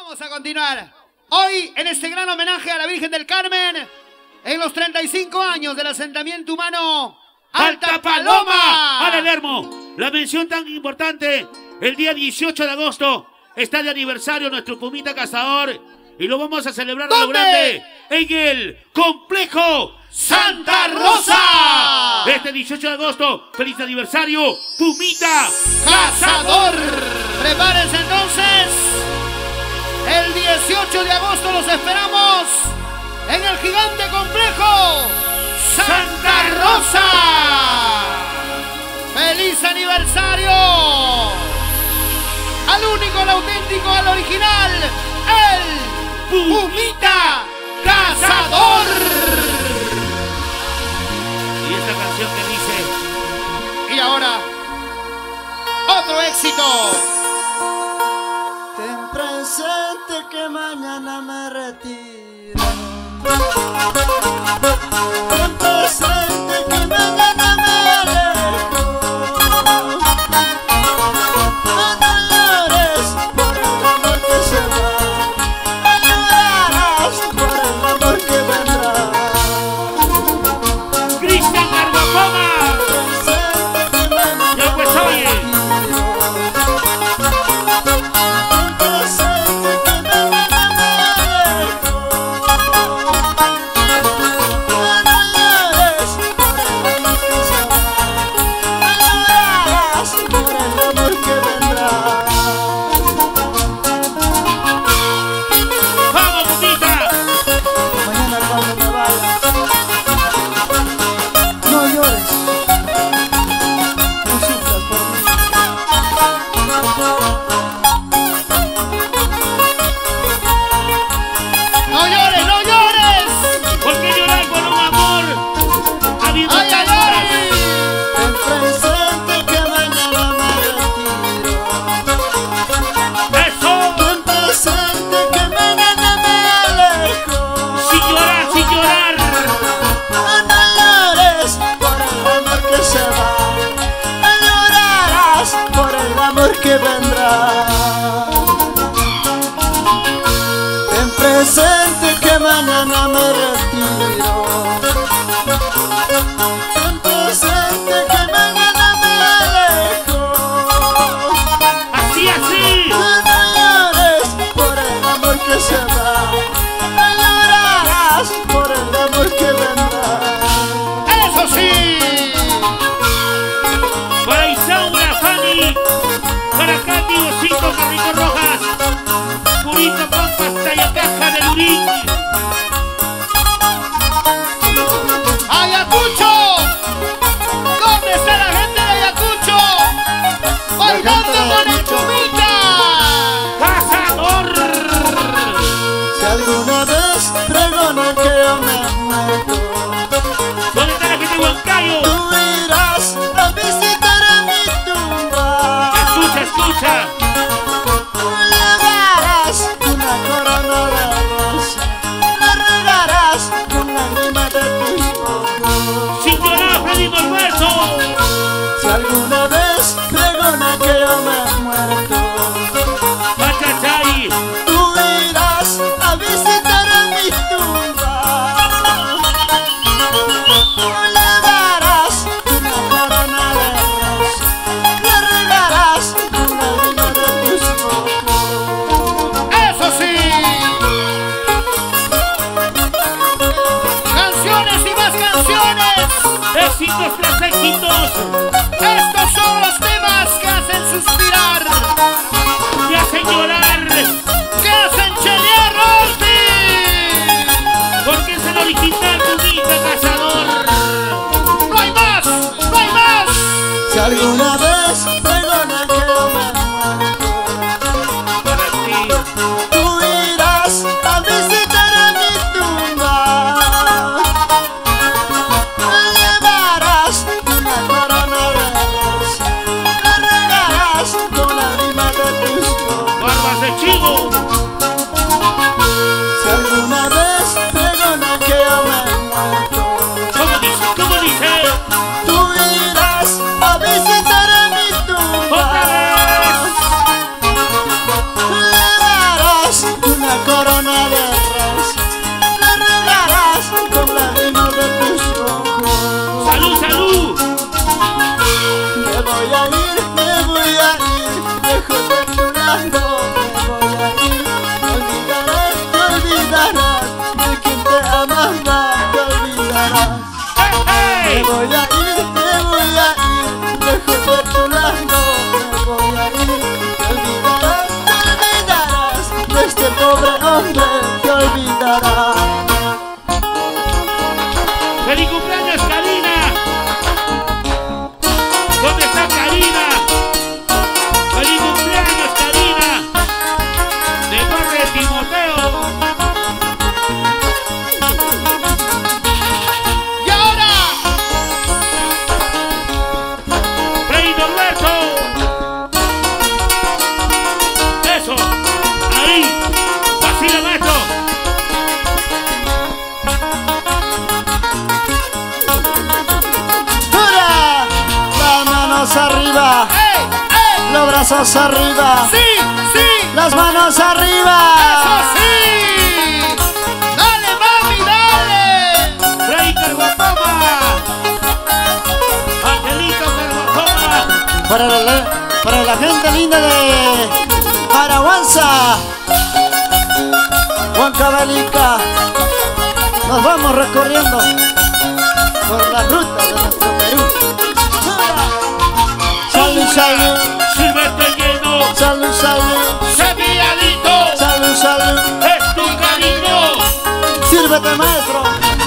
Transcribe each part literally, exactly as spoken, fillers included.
Vamos a continuar. Hoy, en este gran homenaje a la Virgen del Carmen, en los treinta y cinco años del asentamiento humano Alta Paloma. Ana Lermo, la mención tan importante, el día dieciocho de agosto está de aniversario nuestro Pumita Cazador y lo vamos a celebrar a lo grande en el Complejo Santa Rosa. Este dieciocho de agosto, feliz aniversario, Pumita Cazador. Prepárense entonces. El dieciocho de agosto los esperamos en el gigante complejo Santa Rosa. ¡Feliz aniversario! Al único, al auténtico, al original, el Pumita Cazador. Y esta canción que dice... Y ahora, otro éxito. Ten presente que mañana me retiro. Ten presente que mañana me alejo. No llores por el amor que se va, llorarás por el amor que vendrá. Cristian Carbajoma. Presente que mañana Ya pues oye. Que vendrá. Ten presente que mañana me retiro. Ten presente que mañana me alejo. Así, así. No llores por el amor que se va, no llorarás por el amor que vendrá. ¡Eso sí! Para Isaura, Fanny. Para Katy, Osito, Carrito Rojas, Purito, Pampas, Talla Caja de Lurín. ¡Ayacucho! ¿Dónde está la gente de Ayacucho? ¡Bailando con el Pumita Cazador! Si alguna vez pregonan que yo me muerto, ¿Dónde está la gente de Huancayo? tú irás a visitar a mi tumba. Escucha, escucha. Le darás una corona de rosa, le regarás con lágrimas de tus ojos. Sin llorar, Freddy Norberto. Si alguna vez pregona que yo me he muerto, Machachay. tú irás a visitar a mi tumba. Le darás una corona de rosa, le regarás con lágrimas de tus ojos. ¡Eso sí! ¡Canciones y más canciones! Éxitos tras éxitos. Estos son los temas que hacen suspirar, Te hacen llorar. que hacen chelear, Rolfi. Porque es el original Pumita Cazador. ¡No hay más! ¡No hay más! Si alguna vez pregona que yo me he muerto, Para ti. tú irás a visitar a mi tumba. Le darás una corona de rosa, le regarás con lágrimas de tus ojos. Barbas de chivo. Si alguna vez pregona que yo me he muerto, ¿Cómo dice? ¿Cómo dice? tú irás a visitar a mi tumba. ¡Otra vez! Le darás lado me voy a ir. Te olvidarás, te olvidarás de quien te amaba, te olvidarás. Me voy a ir, me voy a ir, lejos de tu lado me voy a ir. Te olvidarás, te olvidarás de este pobre hombre, te olvidarás. ¡Feliz cumpleaños, Karina! ¿Dónde está Karina? ¡Feliz cumpleaños, Karina! De parte de Timoteo. ¡Y ahora! ¡Freddy Norberto! ¡Eso! ¡Ahí! ¡Vacila, maestro! ¡Dura! Las manos arriba, ¡Ey! ¡Ey! los brazos arriba, ¡Sí! ¡Sí! las manos arriba. ¡Eso sí! ¡Dale, mami, dale! ¡Freddy Carguapoma! ¡Angelito Carguapoma! Para la, para la gente linda de Paraguanza, Huancavelica, nos vamos recorriendo por las rutas de nuestro Perú. Salud, salud, ¡Sírvete lleno! salud, salud, ¡Cepilladito! salud, salud. ¡Es tu cariño! Sírvete, maestro.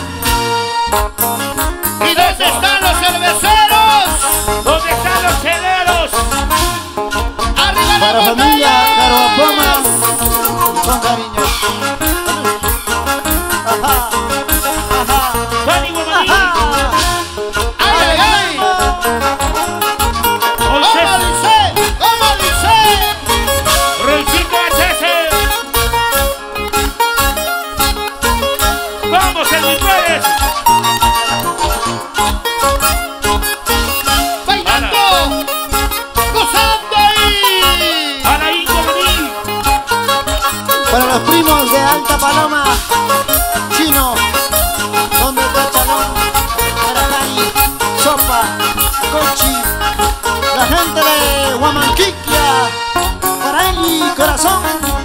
¿Y dónde están los cerveceros? ¿Dónde están los celeros? ¡Arriba Para la familia botella! Carhuapoma, con cariño. Ajá, ajá, ¡Dani Guamaní! ajá. ¡Ay, ay, ay! ¿Cómo ¡Once! dice? ¿Cómo dice? ¡Roycito H S! ¡Vamos, Elvin Pérez! ¡Bailando! ¡Gozando ahí! ¡Alain Guamaní! Para los primos de Alta Paloma, Chino, donde está Chalón, Caracani, Sopa, Cochi, la gente de Huamanquiquia, para Eli, corazón.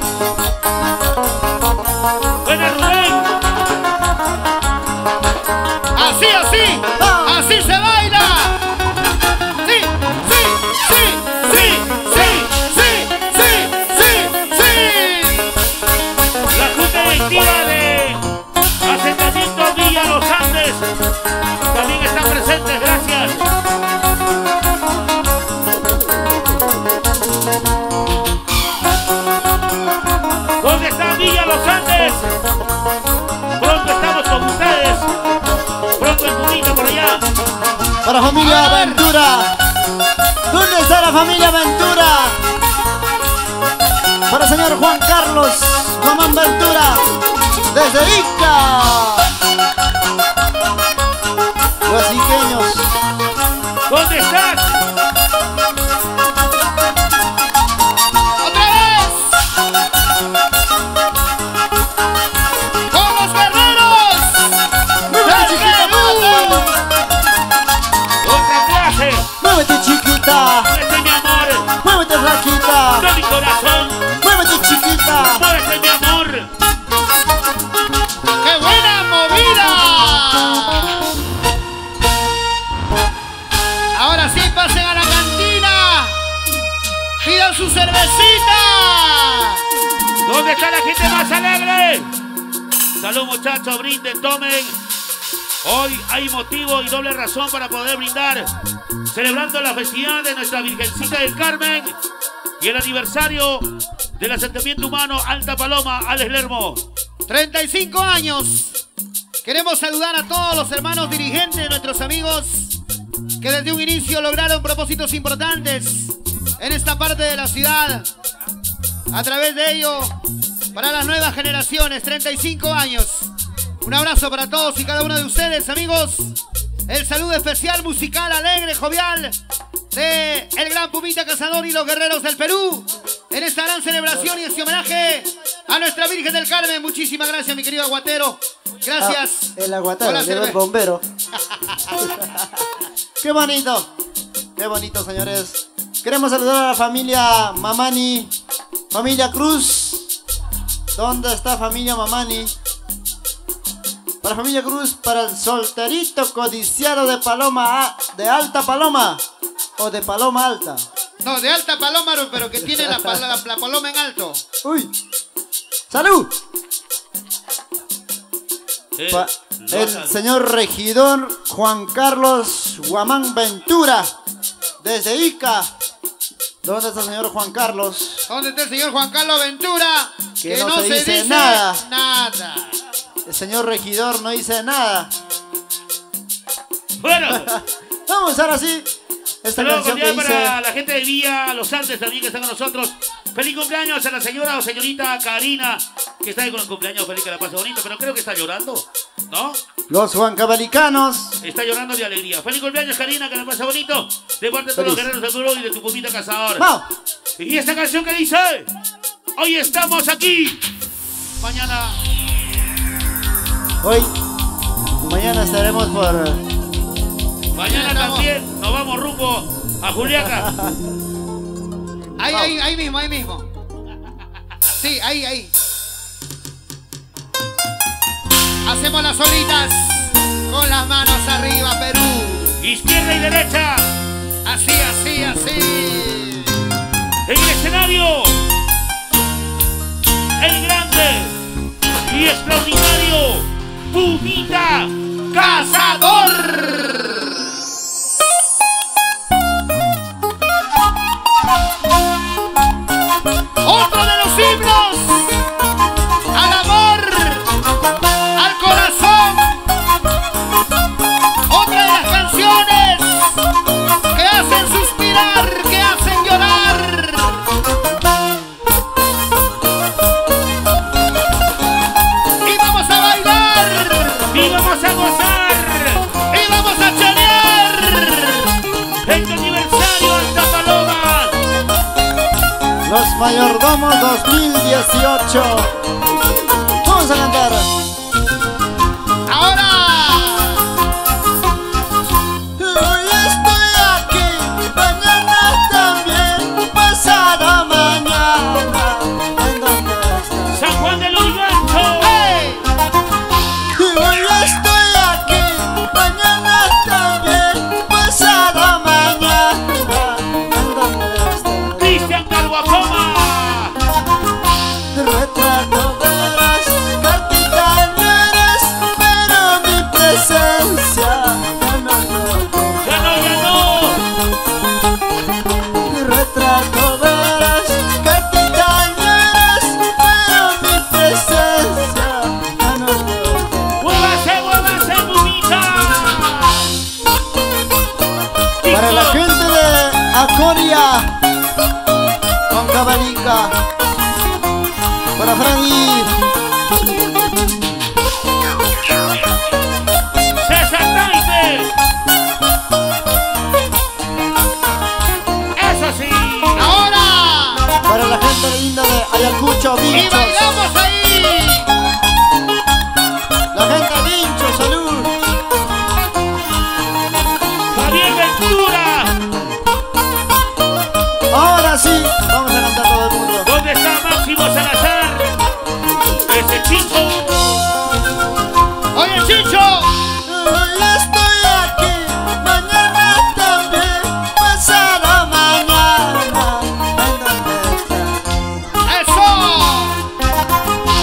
¡Buena Rubén! ¡Así, así! ¡Así se baila! ¡Sí, sí, sí, sí, sí, sí, sí, sí, sí! La Junta Directiva de Asentamiento Villa Los Andes también están presentes, gracias. ¿Dónde está Villa Los Andes? Pronto estamos con ustedes. Pronto en Cunita por allá. Para familia Ventura, ¿dónde está la familia Ventura? Para el señor Juan Carlos Guamán Ventura, desde Ica. Los iqueños. ¿Dónde estás? ¡Otra vez! ¡Con los guerreros! Muévete, chiquita, Perú! Otra clase. muévete, chiquita, Muévete, mi amor. muévete, flaquita, De mi corazón. muévete, chiquita. Muévete, mi amor. ¡Qué buena movida! Ahora sí, pasen a la cantina. Pidan su cervecita. ¿Dónde está la gente más alegre? Salud, muchachos, brinden, tomen. Hoy hay motivo y doble razón para poder brindar, celebrando la festividad de nuestra Virgencita del Carmen y el aniversario del asentamiento humano Alta Paloma, Alex Lermo. treinta y cinco años. Queremos saludar a todos los hermanos dirigentes, nuestros amigos, que desde un inicio lograron propósitos importantes en esta parte de la ciudad. A través de ello, para las nuevas generaciones, treinta y cinco años. Un abrazo para todos y cada uno de ustedes, amigos. El saludo especial, musical, alegre, jovial, de el gran Pumita Cazador y los guerreros del Perú, en esta gran celebración y este homenaje a nuestra Virgen del Carmen. Muchísimas gracias, mi querido aguatero. Gracias. Ah, el aguatero, Hola, llegó el cerveza. bombero. Qué bonito, qué bonito, señores. Queremos saludar a la familia Mamani, Familia Cruz, ¿dónde está familia Mamani? Para familia Cruz, para el solterito codiciado de Paloma, de Alta Paloma o de Paloma Alta. No, de Alta Paloma, pero que tiene la, la, la paloma en alto. Uy, salud. Eh, Pa el señor regidor Juan Carlos Guamán Ventura, desde Ica. ¿Dónde está el señor Juan Carlos? ¿Dónde está el señor Juan Carlos Ventura? Que, que no, no se, se dice, dice nada. nada. El señor regidor no dice nada. Bueno. Vamos ahora sí. Esta Saludos canción que para dice... la gente de Villa Los Andes también que está con nosotros. Feliz cumpleaños a la señora o señorita Karina, que está ahí con el cumpleaños. Feliz que la pase bonito, pero creo que está llorando, ¿no? Los huancavelicanos. Está llorando de alegría. Feliz cumpleaños, Karina, que la pase bonito. De parte de todos los guerreros del Perú y de tu pumita cazador. ¡Vamos! Y esta canción que dice: hoy estamos aquí, mañana. Hoy, mañana estaremos por... Mañana también nos vamos rumbo a Juliaca. Ahí, ahí, ahí mismo, ahí mismo. Sí, ahí, ahí. Hacemos las olitas con las manos arriba, Perú. Izquierda y derecha. Así, así, así. En el escenario, el grande y extraordinario Pumita Cazador. Otro de los himnos al amor, al corazón. Otra de las canciones que hacen suspirar, que hacen llorar. Y vamos a bailar, Y vamos a gozar y vamos a chanear. en tu aniversario, Alta Paloma. Los Mayordomos dos mil dieciocho. Vamos a cantar. Ahora. Hoy estoy aquí, mañana también, pasado mañana. ¿En dónde estás? San Juan del Urigancho. ¡Hey! Hoy estoy aquí, mañana también, pasado mañana. ¿En dónde estás? Cristian Calguapoma. Retrato verás, cartita no eres, pero mi presencia ya no lo Ya no, ya no. Retrato verás, cartita no eres, pero mi presencia ya no lo Muévase, muévase, Pumita. Para la gente de Acoria, con Cabalica, para Freddy, César Taite. Eso sí. Ahora. para la gente linda de Ayacucho, Y Vinchos, bailamos ahí. la gente de Vinchos, salud. Javier Ventura. Ahora sí, vamos a cantar todo el mundo. ¿Dónde está Máximo Salazar? Ese Chicho. Oye, Chicho. Hoy estoy aquí, mañana también, pasado mañana. ¿En dónde estás? Eso.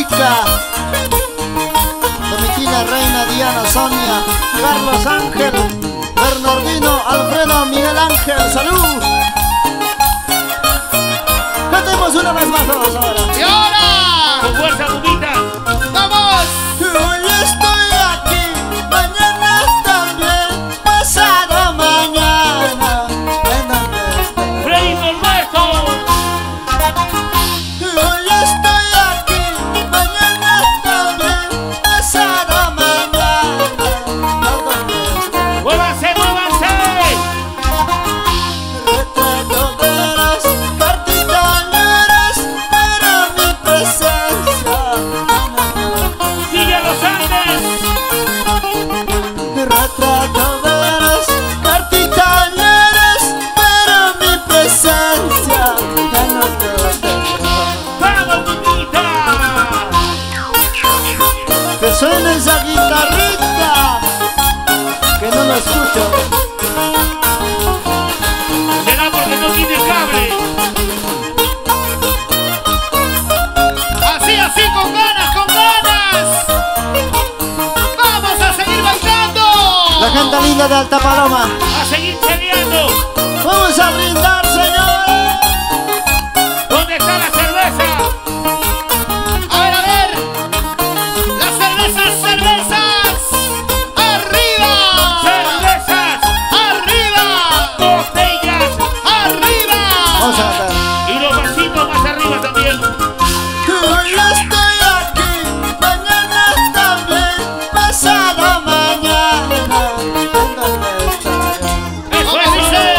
Erika, Domitila, Reina, Diana, Sonia, Carlos Ángel, Bernardino, Alfredo, Miguel Ángel, salud. Cantemos una vez más todos ahora. ¡Y ahora! ¡Con fuerza, Pumita! ¡Vamos! Hoy estoy aquí, mañana también, pasado mañana. ¿En dónde estoy? ¡Freddy Norberto! Hoy estoy aquí, mañana también, pasado mañana. ¿En dónde estoy? ¡Muévanse, muévanse! Retrato verás, cartita leerás, pero mi presencia. ¡Villa Los Andes! Retrato verás, cartita leerás, pero mi presencia ya no te tendrá. ¡Vamos, Pumita! Que suene esa guitarrita, que no lo escucho. Será porque no tiene cable. Así, así, con ganas, con ganas. Vamos a seguir bailando. La gente linda de Alta Paloma, ¡A seguir peleando! vamos a brindar, señores. ¿Dónde está la cerveza? A ver, a ver. Las cervezas, cervezas. Arriba. ¡Cervezas! Arriba. ¡Botellas! Arriba. Vamos a cantar. Y los vasitos más arriba también. Hoy estoy aquí, mañana también, pasado mañana. ¿En dónde estoy? ¡Eso ¿Cómo es! dice?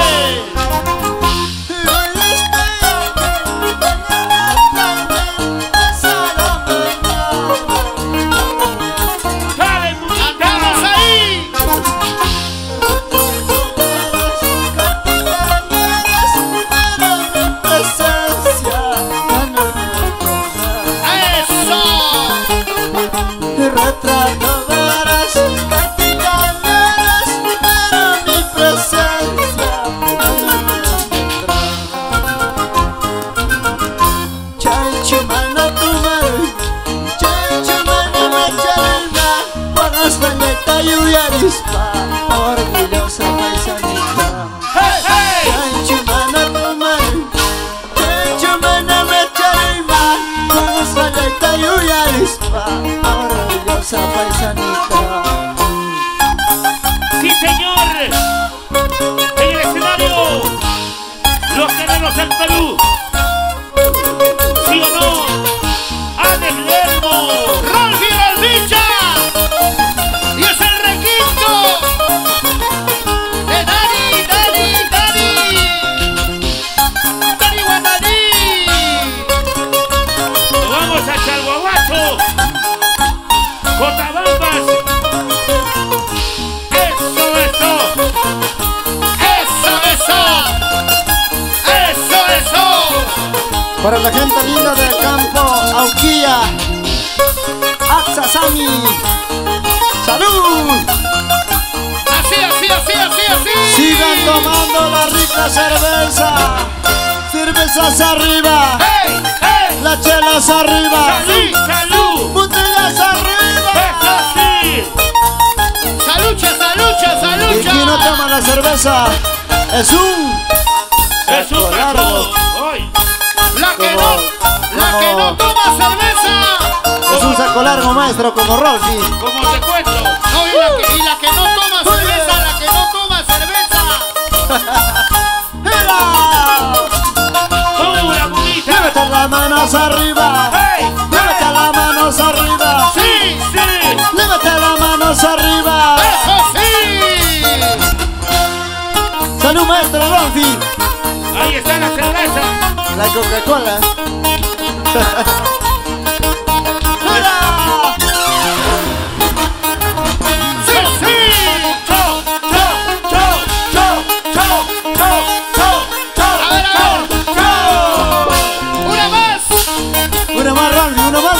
Hoy estoy aquí, mañana también, pasado mañana. ¡Dale, Andamos Pumita! ahí. Retrato verás, cartita leerás, pero mi presencia ya no tendrá. Chalchumana tu mar, chalchumana machalma, pagas paleta y uyarispa, orgullosa paisanita. ¡Hey, hey! Chalchumana tu mar, chalchumana machalma, pagas paleta y uyarispa, orgullosa paisanita. ¡Sí, señor! En el escenario, los guerreros del Perú. ¿Sí o no? ¡Alex Lermo! Rolfi Rolficha. Y es el requinto de Dani, Dani, Dani. Dani Guandaní. Nos vamos a Chalhuahuacho. Cotabambas. Eso, eso. Eso, eso. Eso, eso. Para la gente linda del campo, Auquilla, Axasami, salud. Así, así, así, así, así. Sigan tomando la rica cerveza, cervezas arriba, ¡Hey, hey! las chelas arriba, ¡Salud, salud! botellas arriba. ¡Eso sí! ¡Salucha, salucha, Y salucha! quien no toma la cerveza es un ¡Es un saco largo. cacho! ¡Ay! La que no, la que no toma cerveza. Es un saco largo, maestro, como Rolfi. Como te cuento. No, y la que, y la que no toma cerveza, la que no toma cerveza. ¡Mira! ¡Dura, Pumita! Levanta las manos arriba, ¡Hey! levanta las manos arriba, Sí, ¡Sí! levanta las manos arriba. eso sí. Salud, maestro Rolfi. ¡Ahí está la cerveza! La Coca-Cola. ¡Mira! Sí, sí. ¡Chau, chau, chau, chau, chau, chau, chau, chau! A ver, a ver. ¡Chau! Una más. Una más, Rolfi, una más.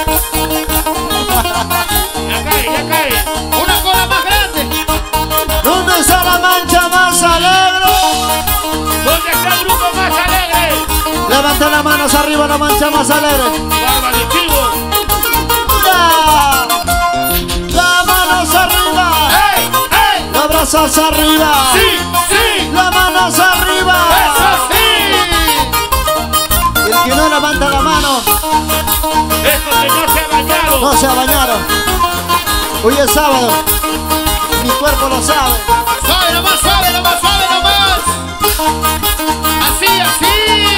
Ya cae, ya cae. Una cola más grande. ¿Dónde está la mancha más alegre? ¿Dónde está el grupo más alegre? Levanta las manos arriba, la mancha más alegre. ¡Barba de chivo! manos arriba. Sí, sí. Las manos arriba. Eso sí. Y el que no levanta la mano, Es porque no se ha bañado. no se ha bañado. Hoy es sábado. Mi cuerpo lo sabe. Suave nomás, suave nomás, suave nomás. Así, así.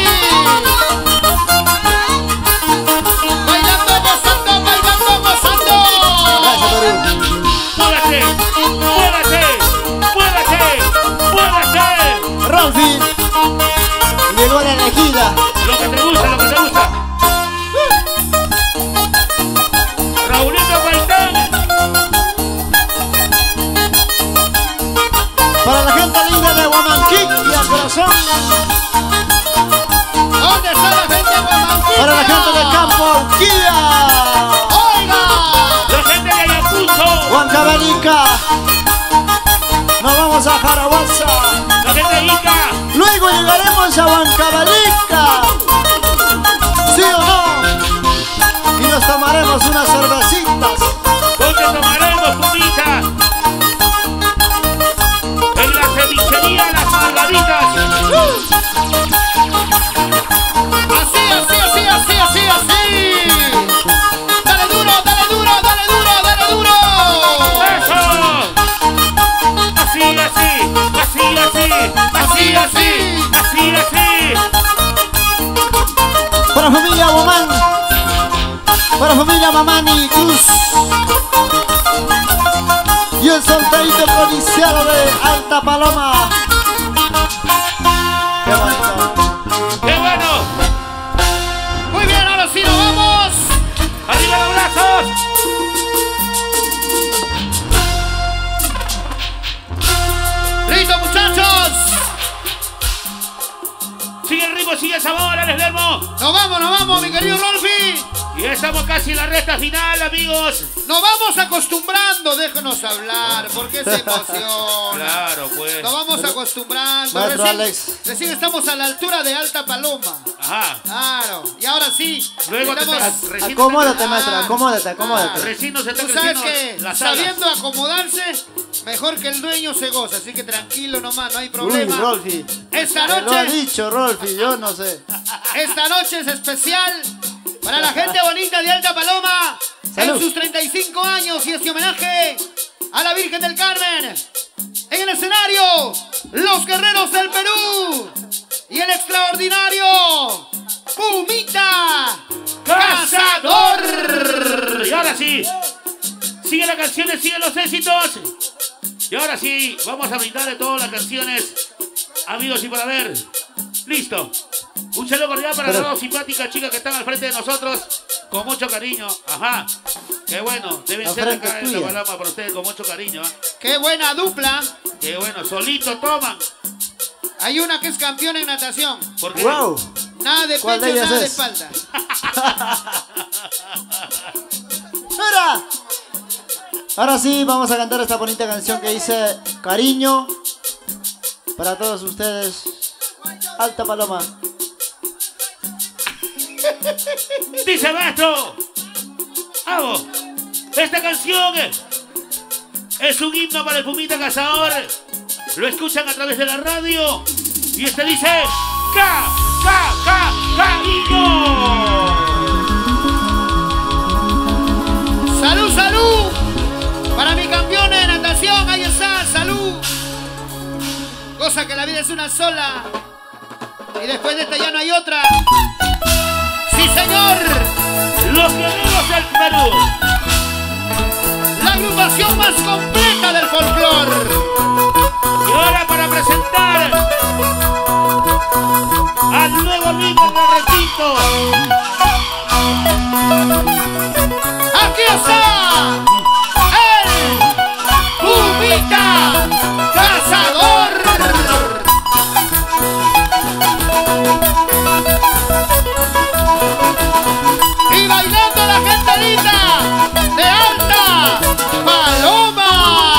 Bailando, gozando, bailando, gozando. Gracias, Perú. Muévete, muévete, muévete, muévete. Rolfi. Llegó la elegida. Lo que te gusta, lo que te gusta. Raulito Paitán. Para la gente linda de Huamanquín y al corazón. ¿Dónde está la gente de Huamanquilla? Para la gente del campo Auquilla. ¡Oiga! La gente de Ayacucho. Huancavelica. Nos vamos a Jarabaza. La gente de Ica. Luego llegaremos a Huancavelica. ¿Sí o no? Y nos tomaremos unas cervecitas. ¿Dónde tomaremos, pumita? En la cevichería Las Margaritas. Así, así, así, así, así, así. Dale duro, dale duro, dale duro, dale duro. ¡Eso! Así, así, así, así, así, así, así, así. Para familia Guamán. Para familia Mamani Cruz. Y el solterito provincial de Alta Paloma. Qué bonito. ¡Qué bueno! Muy bien, ahora sí nos vamos. ¡Arriba los brazos! Listo, muchachos. Sigue el ritmo, sigue el sabor, Alex Lermo. Nos vamos, nos vamos, mi querido Rolfi. Y ya estamos casi en la recta final, amigos. Nos vamos acostumbrando, déjenos hablar, porque se emociona. Claro, pues. Nos vamos acostumbrando. Maestro Recién, Alex. recién estamos a la altura de Alta Paloma. Ajá. Claro. Y ahora sí. Luego te estamos- estás- recién Acomódate, Ah. maestro, acomódate, acomódate. Recién nos está Tú sabes creciendo que la sala. sabiendo acomodarse, mejor que el dueño se goza. Así que tranquilo nomás, no hay Uy, problema. Rolfi. Esta Te lo ha noche, dicho, Rolfi, yo no sé. esta noche es especial para la gente bonita de Alta Paloma. Salud. En sus treinta y cinco años y este homenaje a la Virgen del Carmen. En el escenario, los guerreros del Perú y el extraordinario Pumita Cazador. Y ahora sí, sigue las canciones, siguen los éxitos. Y ahora sí, vamos a brindar de todas las canciones, amigos y para ver. Listo. Un saludo cordial para Pero- las dos simpáticas chicas que están al frente de nosotros, con mucho cariño. Ajá. Qué bueno, deben Al ser frente acá en tuya. la paloma para ustedes con mucho cariño. ¿eh? Qué buena dupla. Qué bueno, solito toman. Hay una que es campeona en natación. Porque ¡Wow! Nada de ¿Cuál de pecho, ellas nada de es? espalda. ¡Mira! Ahora sí, vamos a cantar esta bonita canción que dice Cariño para todos ustedes. Alta Paloma. dice maestro, hago esta canción es un himno para el Pumita Cazador. Lo escuchan a través de la radio y este dice Ca, ca, ca, cariño. ¡Salud, salud! Para mi campeona de natación, ahí está, salud. Cosa que la vida es una sola. Y después de esta ya no hay otra. ¡Sí, señor! Los guerreros del Perú. La agrupación más completa del folclore. Y ahora para presentar al nuevo líder del recinto. ¡Aquí está! ¡El Pumita Cazador! Y bailando la gente linda de Alta Paloma.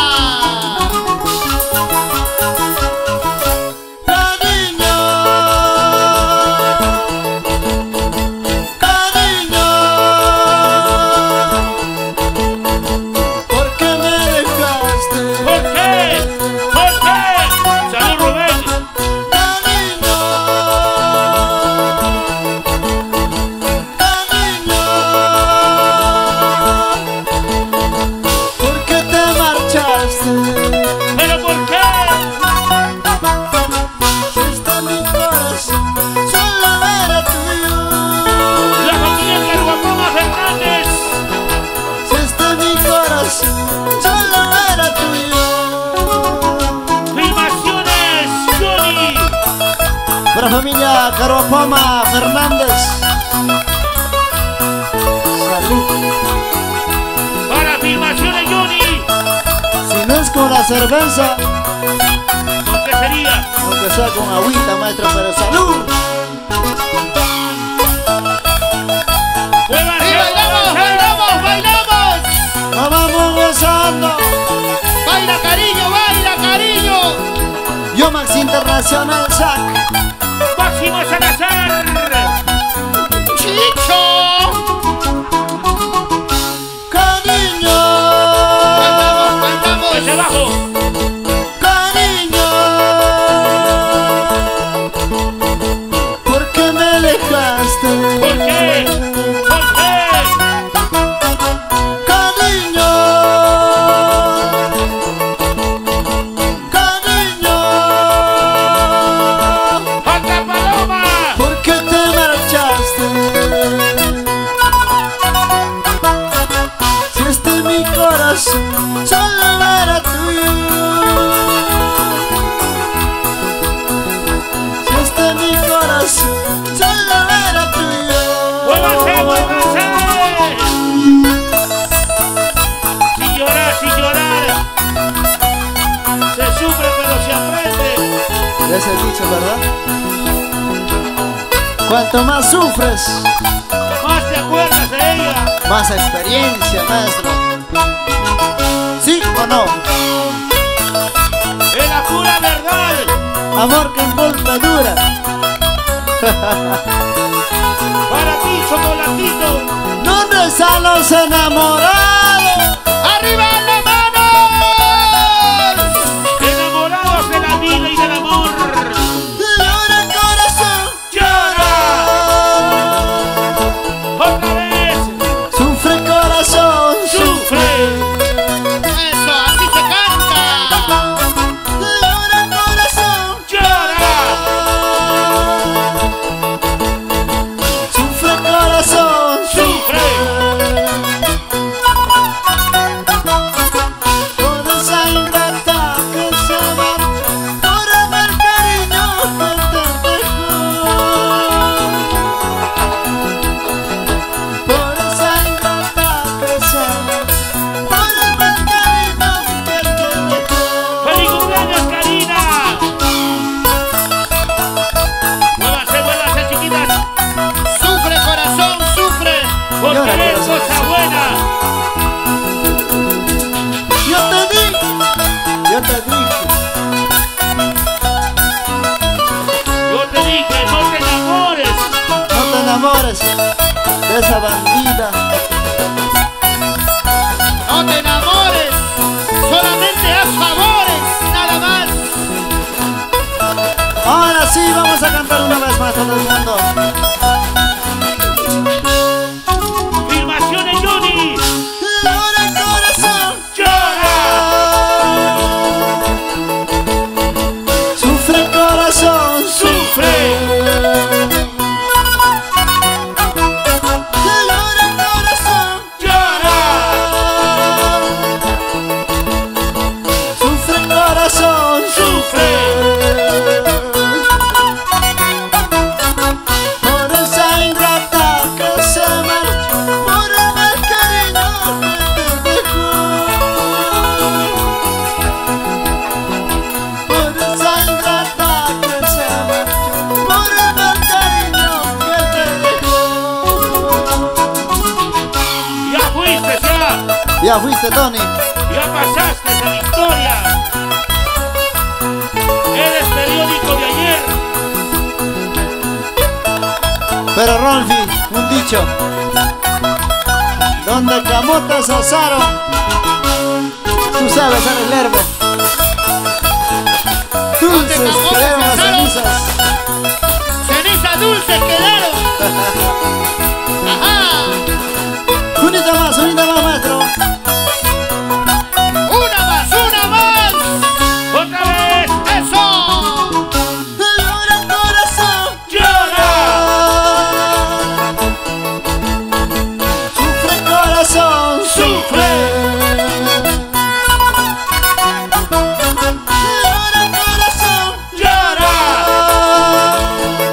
Cariño, cariño, familia Caropoma Fernández. Salud. Para filmaciones Johnny. Si no es con la cerveza, ¿Con qué sería? aunque sea con agüita, maestro, pero salud. ¡Y bailamos, bailamos, bailamos! Nos vamos gozando. ¡Baila, cariño, baila, cariño! Yo Max Internacional Sac. Máximo Salazar. ¡Chicho! Cariño, ¡Bailamos, bailamos! Desde abajo. cariño, ¿por qué me alejaste? ¿Por qué? ¿Por qué? Cariño, cariño, ¡Otra paloma! ¿por qué te marchaste? Si este mi corazón solo era tuyo, si este mi corazón solo era tuyo. ¡Muévanse, muévanse! Sin llorar, sin llorar. Se sufre pero se aprende. Es el dicho, ¿verdad? Cuanto más sufres, Más te acuerdas de ella. más experiencia, maestro. ¿Sí o no? Es la pura verdad. Amor que envolvedura. Para ti, chocolatito. ¿Dónde están los enamorados? ¡Arriba la mano! Enamorados de la vida y del amor. Llora corazón, ¡Llora! ¡Otra vez! sufre corazón, ¡Sufre! ¡Eso, así se canta! llora corazón, ¡Llora! sufre corazón, ¡Sufre! por esa ingrata que se marcha, por el cariño que te dejó. Por esa ingrata que se marcha, por el cariño que te dejó. ¡Feliz cumpleaños, Karina! ¡Muévanse, muévanse, chiquitas! ¡Sufre, corazón, sufre! ¡Por Llora, querer corazón. cosa buena! Yo te dije, yo te dije, Yo te dije, no te enamores. no te enamores de esa bandida. ¡No te enamores! ¡Solamente haz favores! ¡Nada más! Ahora sí, vamos a cantar una vez más todo el mundo. Filmaciones Johnny. Llora corazón, ¡Llora! sufre corazón, ¡Sufre! llora corazón, ¡Llora! sufre corazón, ¡Sufre! por esa ingrata que se marcha, por el cariño que te dejó. Por esa ingrata que se marcha, por el cariño que te dejó. ¡Ya fuiste, ya! Ya fuiste, Tony. ¡Ya pasaste esa victoria! Eres periódico de ayer. Pero Rolfi, un dicho. Donde camotes asaron, tú sabes ser el herbo. Dulces camotes quedaron las asaron. cenizas. ¡Cenizas dulces quedaron! ¡Ajá! Unita más, unita más, maestro. ¡Una más, una más! ¡Otra vez! ¡Eso! Llora corazón, ¡Llora! sufre corazón, ¡Sufre! llora corazón, ¡Llora!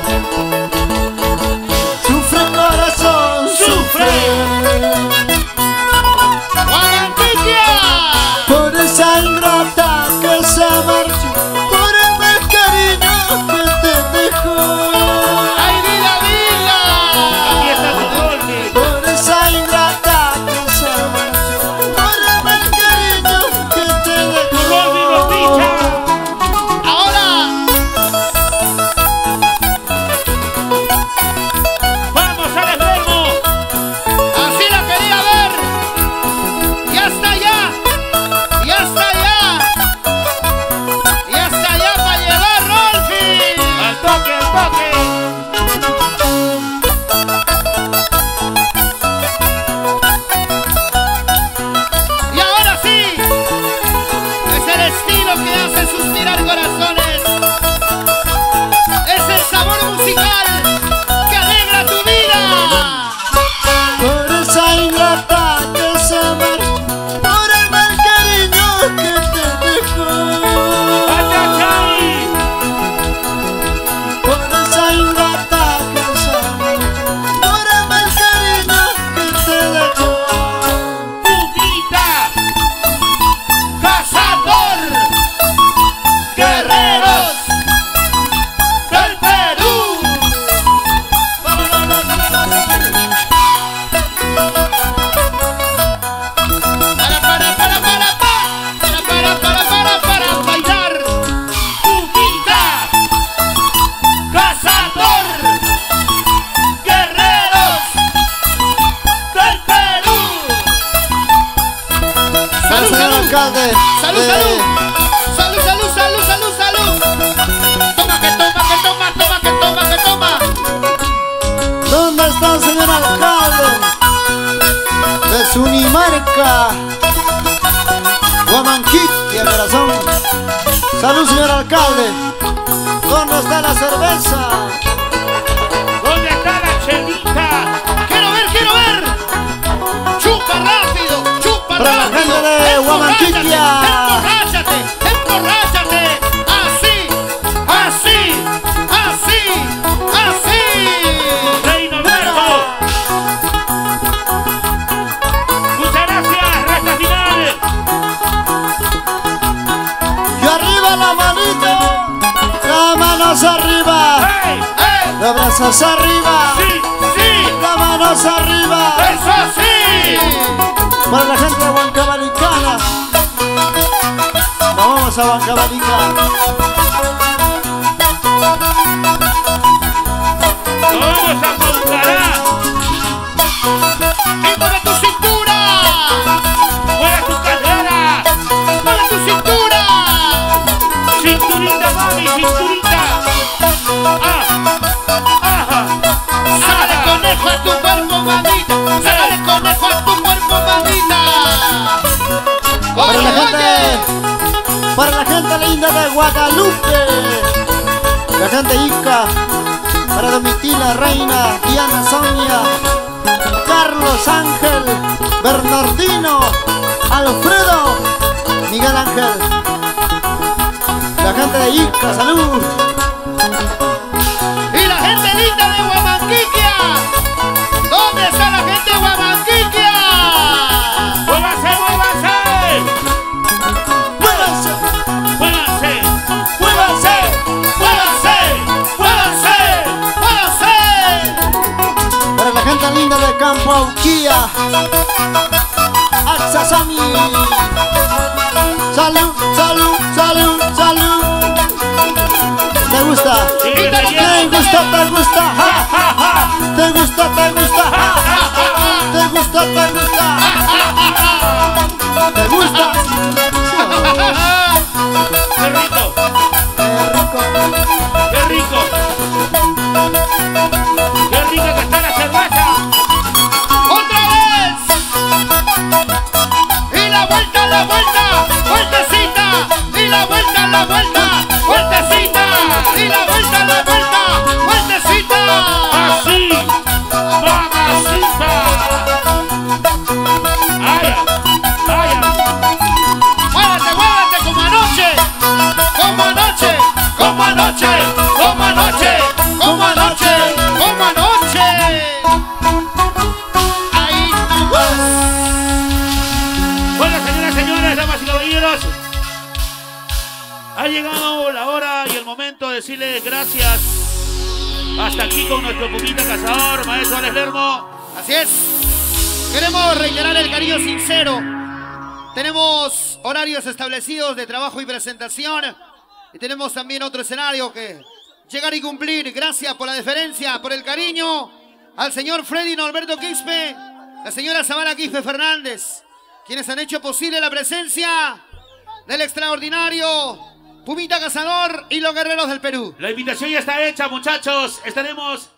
alcalde. Salud, de... salud. Salud, salud, salud, salud, salud. Toma, que toma, que toma, toma, que toma, que toma. ¿Dónde está el señor alcalde? De Sunimarca, Huamanquitia, corazón. Salud, señor alcalde. ¿Dónde está la cerveza? ¿Dónde está la chelita? Quiero ver, quiero ver. Chupa rápido, chupa Para la rápido. gente de Huamanquitia. Emborráchate, emborráchate. Así, así, así, así. Rey Norberto. Muchas gracias, recta final. Y arriba la manito. Las manos arriba. ¡Hey! ¡Eh! Los brazos arriba. ¡Sí, sí! Las manos arriba. ¡Eso sí! Para la gente de Huancabalicana. Nos vamos a Huancabalicana. ¡Nos vamos a Paucará! ¡Y mueve tu cintura! ¡Mueve tu cadera! ¡Mueve tu cintura! ¡Cinturita, mami, cinturita! ¡Ah! ¡Ajá! ¡Sale conejo a tu cuerpo, mamita! ¡Sale conejo a tu cuerpo, mamita! Para ¡Oye, la oye! gente, para la gente linda de Guadalupe, la gente Ica, para Domitila, Reina, Diana, Sonia, Carlos Ángel, Bernardino, Alfredo, Miguel Ángel, la gente de Ica, salud. ¡Y la gente linda de Huamanquiquia! ¿Dónde está la gente de Huamanquiquia? ¡Muévanse, muévanse! ¡Muévanse! ¡Muévanse! ¡Muévanse! ¡Muévanse! ¡Muévanse! ¡Muévanse! Para la gente linda de Campo Auquía, Axasami, salud, salud, salud, salud. ¿Te gusta? Sí, Y te lo relleno. ¿Te gusta? ¿Te gusta? Ja, ja, ja. ¿Te gusta? ¿Te gusta? Ja, ja, ja. ¿Te gusta? ¿Te gusta? Ja, ja, ja. ¿Te gusta? ¡Qué rico! Qué rico. ¡Qué rico! ¡Qué rica que está la cerveza! ¡Otra vez! ¡Y la vuelta, la vuelta! ¡Vueltecita! ¡Y la vuelta, la vuelta! ¡Vueltecita! ¡Y la vuelta, la vuelta! ¡Vueltecita! ¡Así! ¡Mamacita! ¡Ay! ¡Ay! ¡Muévete, muévete como anoche! ¡Como anoche! ¡Como anoche! ¡Como anoche! ¡Como anoche! ¡Como anoche! ¡Ahí nomás! Bueno, señoras, señores, damas y caballeros, ha llegado la hora y el momento de decirles gracias. Hasta aquí con nuestro Pumita Cazador, maestro Alex Lermo. Así es. Queremos reiterar el cariño sincero. Tenemos horarios establecidos de trabajo y presentación. Y tenemos también otro escenario que llegar y cumplir. Gracias por la deferencia, por el cariño. Al señor Freddy Norberto Quispe, la señora Zabala Quispe Fernández, quienes han hecho posible la presencia del extraordinario Pumita Cazador y los guerreros del Perú. La invitación ya está hecha, muchachos. Estaremos